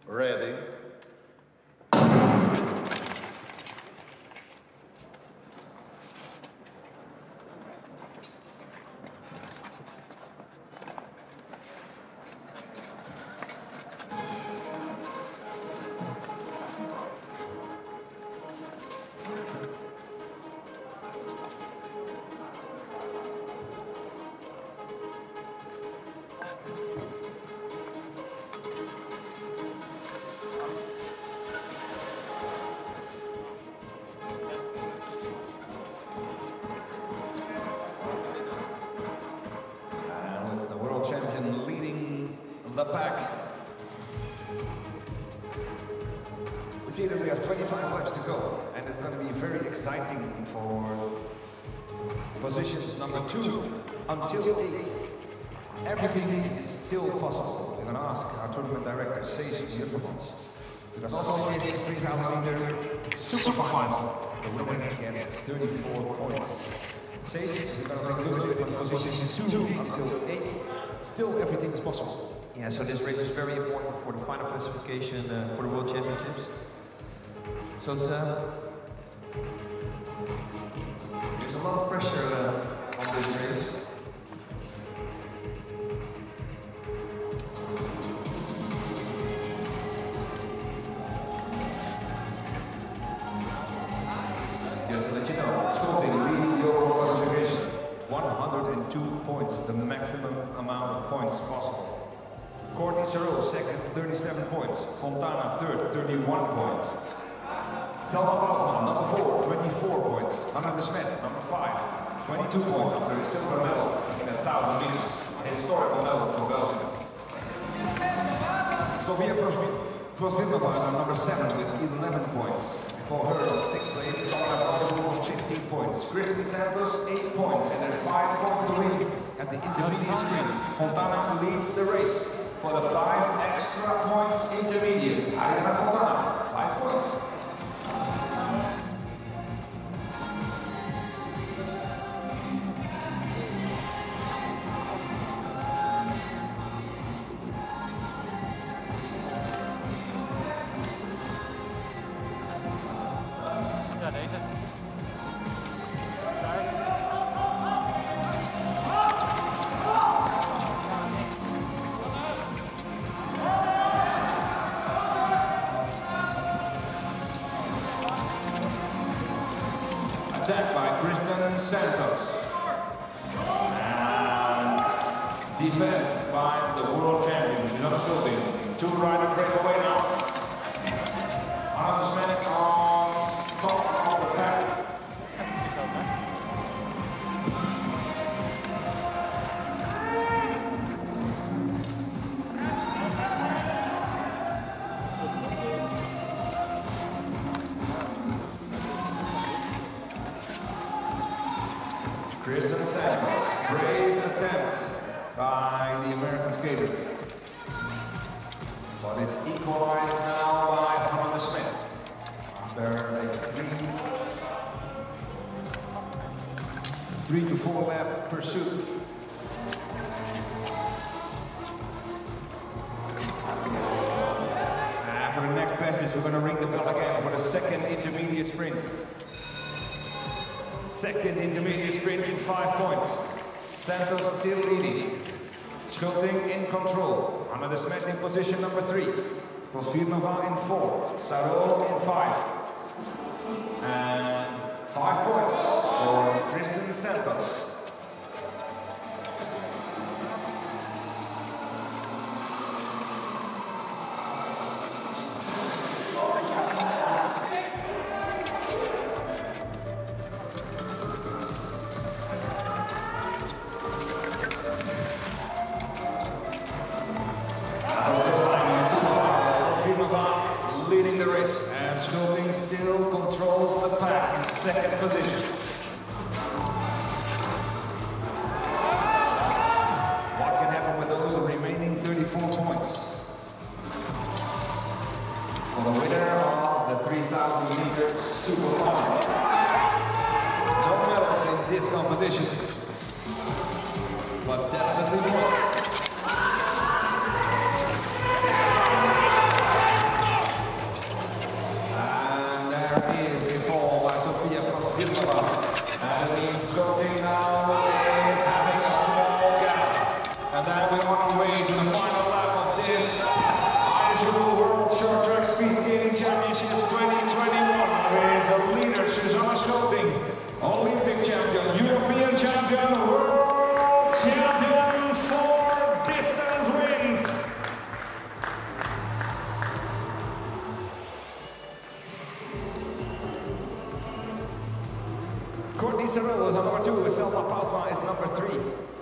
Ready. The pack. We see that we have 25 laps to go, and it's going to be very exciting for positions number 2 until 8. Everything is still possible. We're going to ask our tournament director, Cees Juffermans, because also in this 3,000 meter superfinal, the winner gets 34 points. Cees, we're going to look at positions 2 until 8. Still, everything is possible. Yeah, so this race is very important for the final classification for the World Championships. So it's, there's a lot of pressure on this race. Just to let you know, Scotland leads the overall classification. 102 points, the maximum amount of points possible. Courtney Sarault, second, 37 points. Fontana, third, 31 points. Selma Palsman, number 4, 24 points. Anna de Smet, number 5, 22 points after a silver medal in 1,000 meters. Historical medal for Belgium. Sofia Prosvilnova is on number 7 with 11 points. Before her on 6th place is Anna Palsman with 15 points. Kristen Santos, 8 points, and then 5 points to win at the intermediate sprint. Fontana leads the race. For the 5 extra points intermediate, Ariana Fontana, 5 points. Ja, deze. Attacked by Kristen Santos. And defense by the world champion, Jonas Schulting. 2-rider breakaway now. Anna Smith on top of the pack. Kristen Santos, brave attempt by the American skater. But it's equalized now by Hannah de Smet. After a 3 to 4 lap pursuit. And for the next passage, we're going to ring the bell again for the second intermediate sprint. Second intermediate sprint for 5 points. Santos still leading. Schulting in control. Anna de Smet in position number 3. Prosvilnova in 4. Sarault in 5. And 5 points for Kristen Santos. Leading the race, and Schulting still controls the pack in second position. What can happen with those remaining 34 points? For the winner of the 3,000 meter superfinal. No medals in this competition, but definitely points. then we're on our way to the final lap of this Irish World Short Track Speed Skating Championships 2021 with the leader Susanna Schulting, Olympic champion, European champion, world champion for distance wins. Courtney Sarault is on number 2, Selma Palsma is number 3.